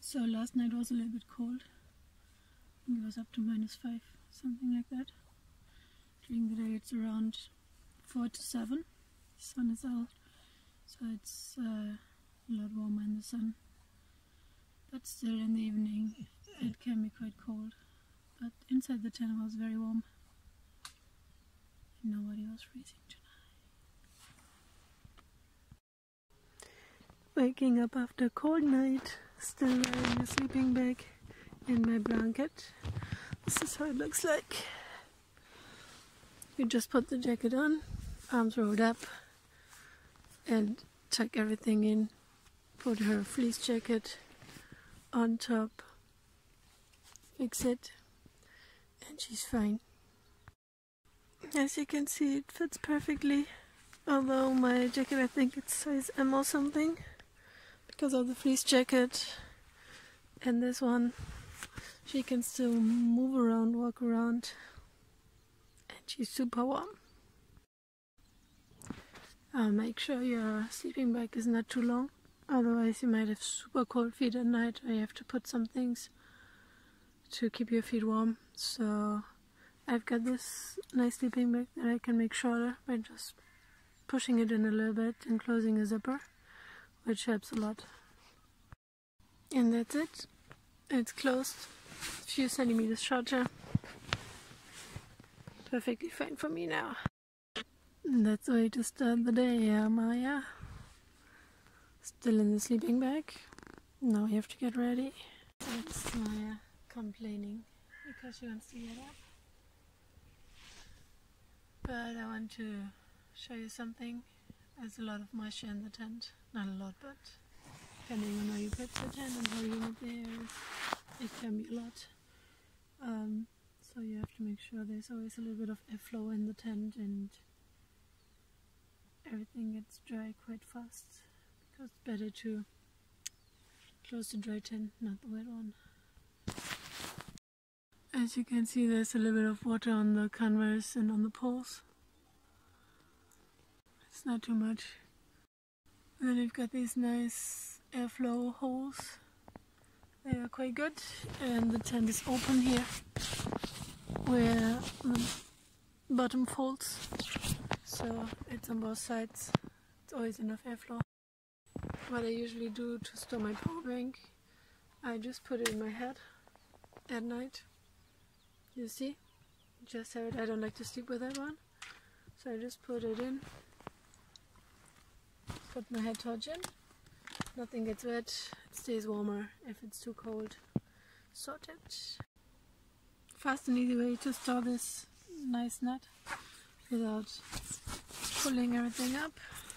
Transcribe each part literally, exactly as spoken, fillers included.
So last night was a little bit cold. It was up to minus five, something like that. During the day it's around four to seven. The sun is out, so it's uh, a lot warmer in the sun. But still in the evening it can be quite cold. But inside the tent it was very warm. And nobody was freezing tonight. Waking up after a cold night, still wearing a sleeping bag and my blanket. This is how it looks like. You just put the jacket on, arms rolled up, and tuck everything in. Put her fleece jacket on top, fix it, and she's fine. As you can see, it fits perfectly, although my jacket, I think it's size M or something, because of the fleece jacket. And this one, she can still move around, walk around, and she's super warm. Uh, make sure your sleeping bag is not too long, otherwise you might have super cold feet at night, or you have to put some things to keep your feet warm. So I've got this nice sleeping bag that I can make shorter by just pushing it in a little bit and closing a zipper, which helps a lot. And that's it. It's closed, a few centimeters shorter. Perfectly fine for me now. And that's the way to start the day, yeah, Maya. Still in the sleeping bag. Now we have to get ready. That's Maya complaining because she wants to get up. But I want to show you something. There's a lot of moisture in the tent. Not a lot, but depending on how you put the tent and how humid the air is, it can be a lot. Um, so you have to make sure there's always a little bit of airflow in the tent and everything gets dry quite fast, because it's better to close the dry tent, not the wet one. As you can see, there's a little bit of water on the canvas and on the poles. It's not too much. And then you've got these nice airflow holes. They are quite good, and the tent is open here where the bottom folds, so it's on both sides. It's always enough airflow. What I usually do to store my power bank, I just put it in my head at night. You see? Just have it. I don't like to sleep with that one, so I just put it in. Put my head torch in. Nothing gets wet. It stays warmer. If it's too cold, sort it. Fast and easy way to store this nice net without pulling everything up.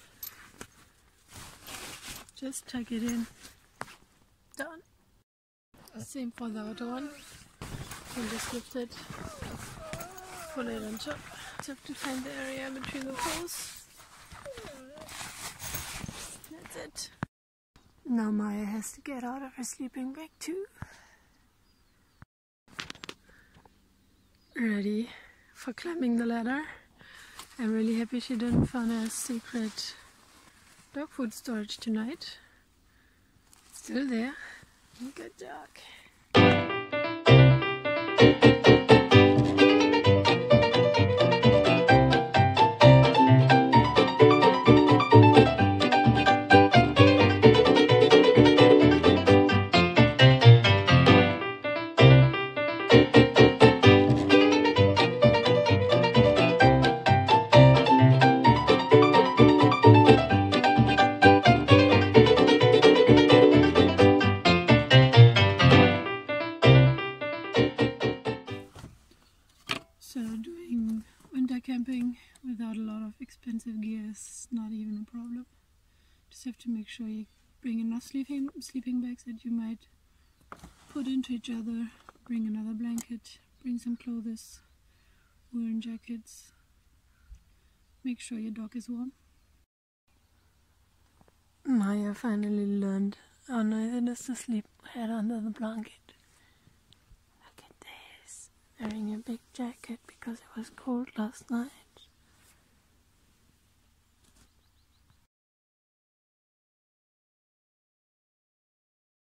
Just tuck it in. Done. Same for the other one. And just lift it, pull it on top. Just have to find the area between the poles. That's it. Now Maya has to get out of her sleeping bag too. Ready for climbing the ladder. I'm really happy she didn't find a secret dog food storage tonight. It's still there. Good dog. So doing winter camping without a lot of expensive gear is not even a problem. Just have to make sure you bring enough sleeping sleeping bags that you might put into each other. Bring another blanket, bring some clothes, woolen jackets. Make sure your dog is warm. Maya finally learned how nice it is to sleep head under the blanket. Wearing a big jacket because it was cold last night.